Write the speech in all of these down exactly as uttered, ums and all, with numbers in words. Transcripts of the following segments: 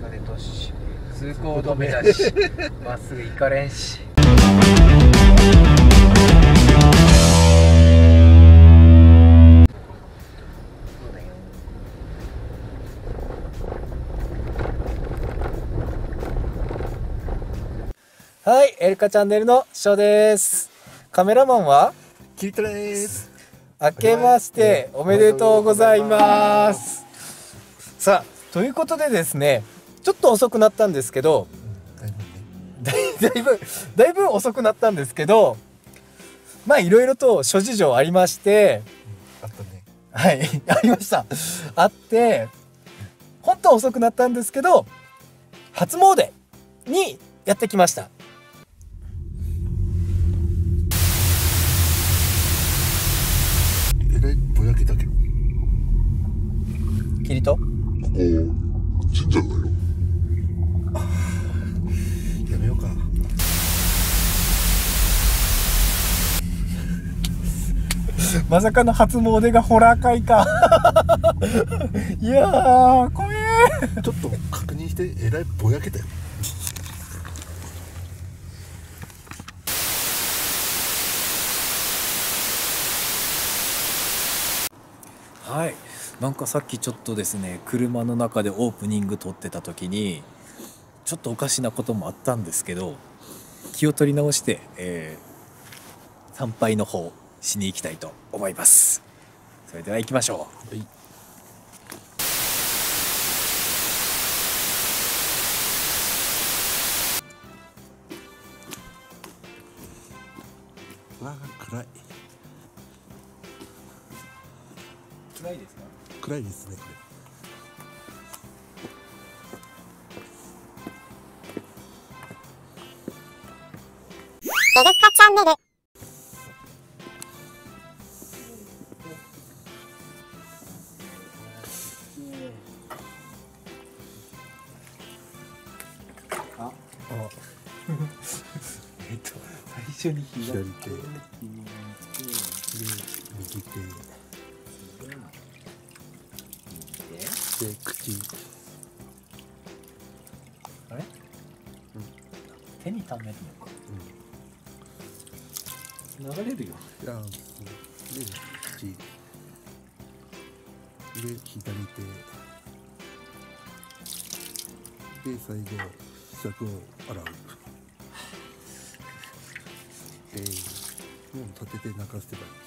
風通し通行止めだしまっすぐ行かれんし。はい、エルカチャンネルのショーです。カメラマンはキリトです。 明けましておめでとうございます。さあ、ということでですね、ちょっと遅くなったんですけど、だいぶだいぶ遅くなったんですけど、まあいろいろと諸事情ありまして、 あったね。 はい、ありました。あって、本当は遅くなったんですけど、初詣にやってきました。 えらいぼやけたけど。 キリト？ ここ神社だよ。やめようか。 まさかの初詣がホラー会か。いやー、怖え。 ちょっと確認して、えらいぼやけたよ。 はい、なんかさっきちょっとですね、車の中でオープニング撮ってた時にちょっとおかしなこともあったんですけど、気を取り直して、えー、参拝の方しに行きたいと思います。それでは行きましょう。はい、 わあ、暗い。 暗いですか？ 暗いですね、これ。 エルカチャンネル。 あ、 あ、 えっと最初に左左手。で、右手。で、口。 あれ、うん、手に溜めるのか、うん、流れるよ。 いや、で、口。で、左手。で、最後、尺を洗う。えー、もう立てて泣かせてばいい。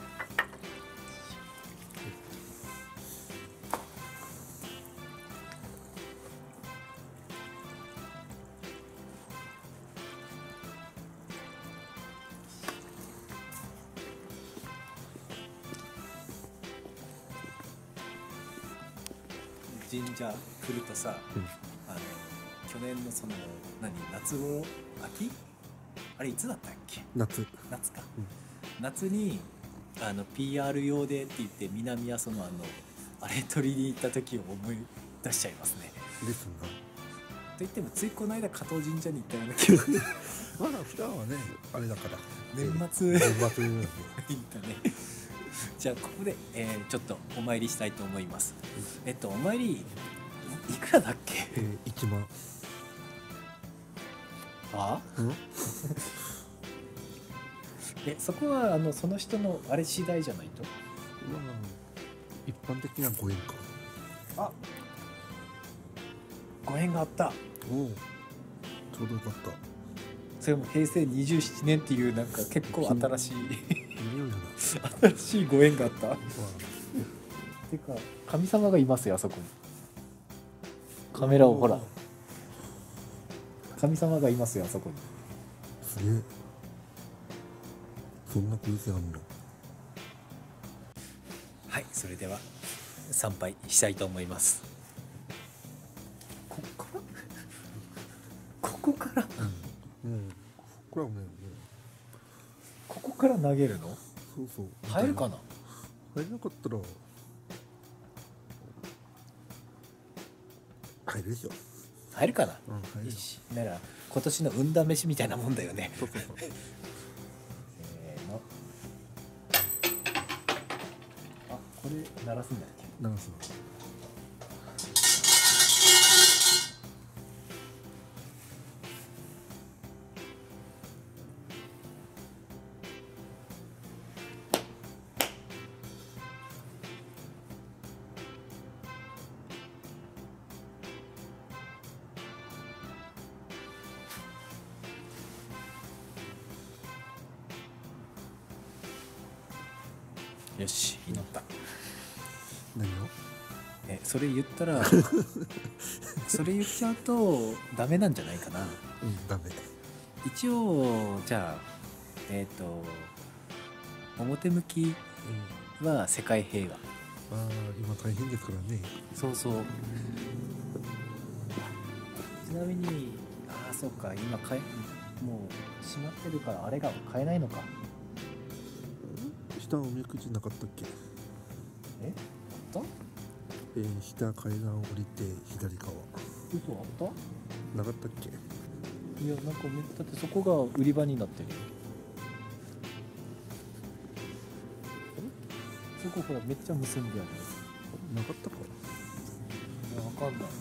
神社来るとさ、うん、あの去年のその何夏頃秋あれいつだったっけ？ 夏夏か、うん、夏にあの ピーアール 用でって言って南阿蘇のあのあれ取りに行った時を思い出しちゃいますね。 ですな。 と言ってもついこの間加藤神社に行ったような気がまだ普段はねあれだから年末年末に行ったね。じゃあここで、えー、ちょっとお参りしたいと思います。えっとお参りいくらだっけ？ えー、いちまん。 ああ？え、そこはあのその人のあれ次第じゃないと？まあ一般的にはごえんか。 あ、ごえんがあった。 おお、ちょうどよかった。 それもへいせいにじゅうななねんっていうなんか結構新しい新しいごえんがあった。てか神様がいますよあそこに。カメラをほら。神様がいますよあそこに。 すげえ。そんな偶然あんの？ はい、それでは参拝したいと思います。ここからここから、 うん、うん、これはね、 ここから投げるの？ そうそう。 入るかな？ 入れなかったら入るでしょ。 入るかな？ うん、入るよ。 なら今年の運試しみたいなもんだよね。 そうそうそう。 せーの。あ、これ鳴らすんだっけ？ 鳴らすの。 よし祈った。 何を？ えそれ言ったらそれ言っちゃうとダメなんじゃないかな。 うんダメ。 一応じゃあえっ、と表向きうん、 は世界平和。 ああ今大変ですからね。 そうそう。ちなみにああそうか今買えもう閉まってるからあれが買えないのか。 下おみくじなかったっけ？ えあった？ えー、下階段降りて左側嘘あっなかったっけ？ た？いやなんかめだってそこが売り場になってるよ。そこほらめっちゃ結んであるよ。 なかったか？ いやわかんない。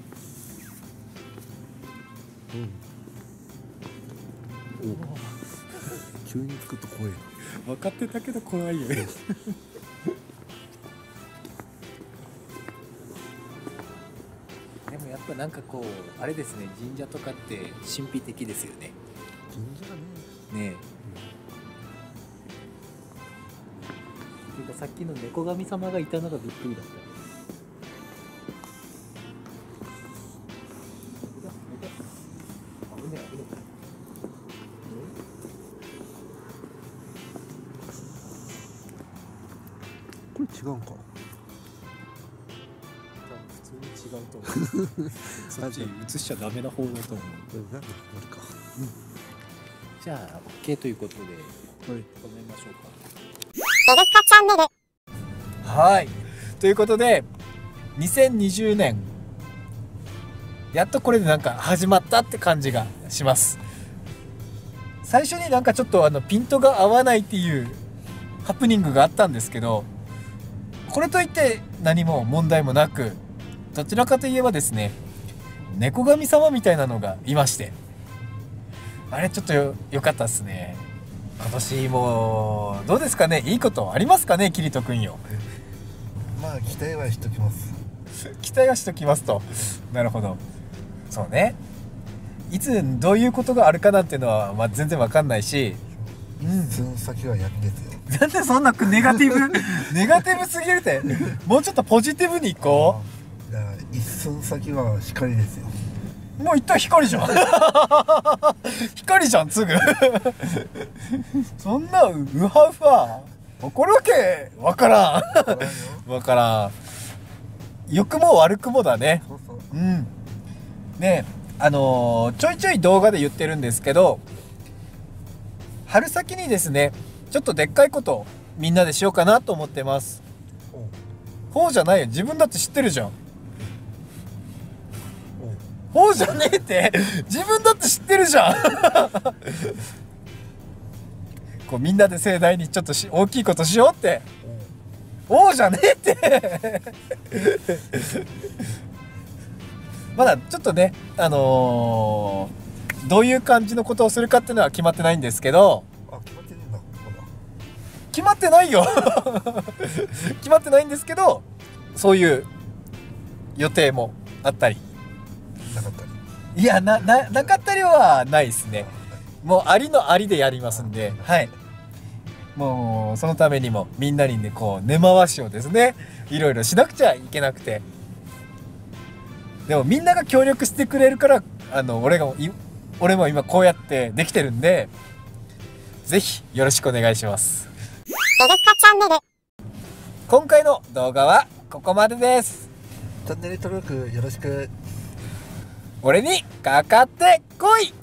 うんお急につくと怖いな。 分かってたけど怖いよね。でもやっぱなんかこうあれですね、神社とかって神秘的ですよね。 神社がね、 ねえ。っていうかさっきの猫神様がいたのがびっくりだった。危ねえ危ねえ。 これ違うんか？ 普通に違うと思う。そっち映しちゃダメな方だと思う。 これなんであれか。 じゃあ OK ということではい。 止めましょうか。 エレカチャンネル。 はい。ということでにせんにじゅうねんやっとこれでなんか始まったって感じがします。最初になんかちょっとあのピントが合わないっていうハプニングがあったんですけど、これといって何も問題もなく、どちらかといえばですね、猫神様みたいなのがいまして、あれちょっと よ, よかったですね。今年もどうですかね、いいことありますかね、キリトくんよ。 まあ期待はしときます。 期待はしときますと。なるほど。そうね。いつどういうことがあるかなっていうのは、まあ、全然わかんないし、 うん、その先は闇ですよ。 なんでそんなネガティブネガティブすぎるって。もうちょっとポジティブにいこう。いや一寸先は光ですよ。 もう一旦光じゃん。光じゃんすぐ。そんなウハウハ起こるわけわからん。わからん。良くも悪くもだね。 そうそう。 うん。ねあのー、ちょいちょい動画で言ってるんですけど、春先にですね、ちょっとでっかいことをみんなでしようかなと思ってます。ほうじゃないよ、自分だって知ってるじゃん。ほうじゃねえって、自分だって知ってるじゃん。こうみんなで盛大にちょっとし大きいことしようって。おうじゃねえって。まだちょっとね、あのー、どういう感じのことをするかっていうのは決まってないんですけど。 あ、決まってるんだ。まだ決まってないよ。決まってないんですけど、そういう予定もあったりなかったり。 いや な, な, なかったりはないですね。もうありのありでやりますんで、はい。もうそのためにもみんなにねこう根回しをですねいろいろしなくちゃいけなくて、でもみんなが協力してくれるからあの俺が俺も今こうやってできてるんで、ぜひよろしくお願いします。 エレカチャンネル。 今回の動画はここまでです。 チャンネル登録よろしく。 俺にかかってこい。